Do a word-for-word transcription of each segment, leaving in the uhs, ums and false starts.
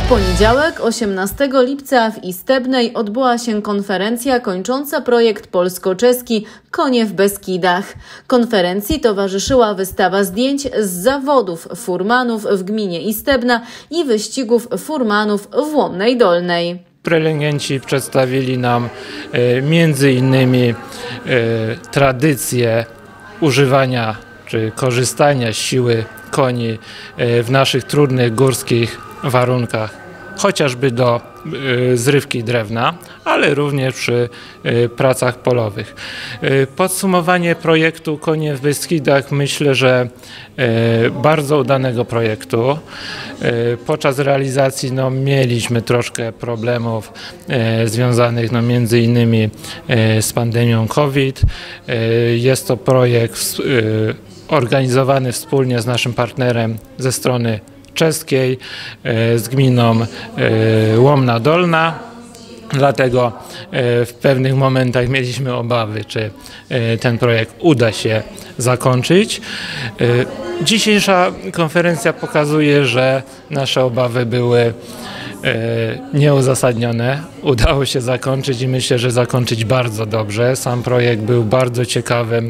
W poniedziałek, osiemnastego lipca w Istebnej odbyła się konferencja kończąca projekt polsko-czeski Konie w Beskidach. Konferencji towarzyszyła wystawa zdjęć z zawodów furmanów w gminie Istebna i wyścigów furmanów w Łomnej Dolnej. Prelegenci przedstawili nam e, między innymi e, tradycję używania czy korzystania z siły koni e, w naszych trudnych górskich warunkach, chociażby do e, zrywki drewna, ale również przy e, pracach polowych. E, podsumowanie projektu Konie w Beskidach, myślę, że e, bardzo udanego projektu. E, podczas realizacji no, mieliśmy troszkę problemów e, związanych no, między innymi e, z pandemią COVID. E, jest to projekt e, organizowany wspólnie z naszym partnerem ze strony czeskiej, z gminą Łomna Dolna. Dlatego w pewnych momentach mieliśmy obawy, czy ten projekt uda się zakończyć. Dzisiejsza konferencja pokazuje, że nasze obawy były nieuzasadnione. Udało się zakończyć i myślę, że zakończyć bardzo dobrze. Sam projekt był bardzo ciekawym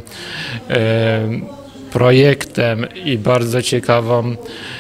projektem i bardzo ciekawą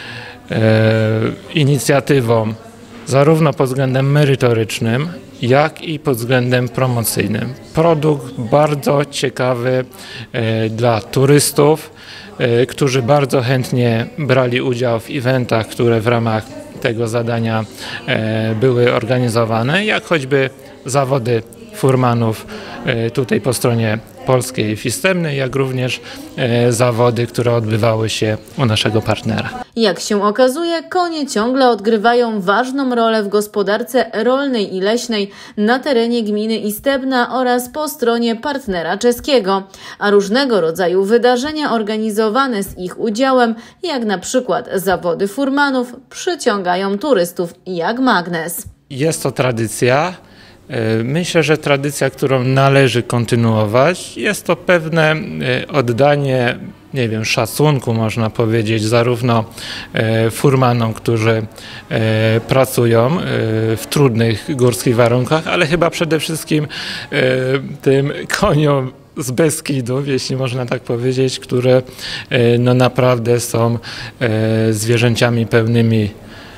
inicjatywą, zarówno pod względem merytorycznym, jak i pod względem promocyjnym. Produkt bardzo ciekawy dla turystów, którzy bardzo chętnie brali udział w eventach, które w ramach tego zadania były organizowane, jak choćby zawody furmanów tutaj po stronie polskiej w Istebnej, jak również e, zawody, które odbywały się u naszego partnera. Jak się okazuje, konie ciągle odgrywają ważną rolę w gospodarce rolnej i leśnej na terenie gminy Istebna oraz po stronie partnera czeskiego, a różnego rodzaju wydarzenia organizowane z ich udziałem, jak na przykład zawody furmanów, przyciągają turystów jak magnes. Jest to tradycja. Myślę, że tradycja, którą należy kontynuować, jest to pewne oddanie, nie wiem, szacunku, można powiedzieć, zarówno furmanom, którzy pracują w trudnych górskich warunkach, ale chyba przede wszystkim tym koniom z Beskidów, jeśli można tak powiedzieć, które no naprawdę są zwierzęciami pełnymi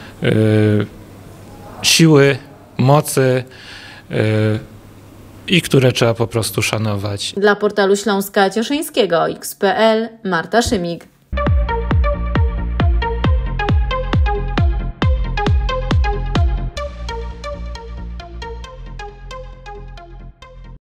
siły, mocy, i które trzeba po prostu szanować. Dla portalu Śląska Cieszyńskiego X kropka p l Marta Szymik.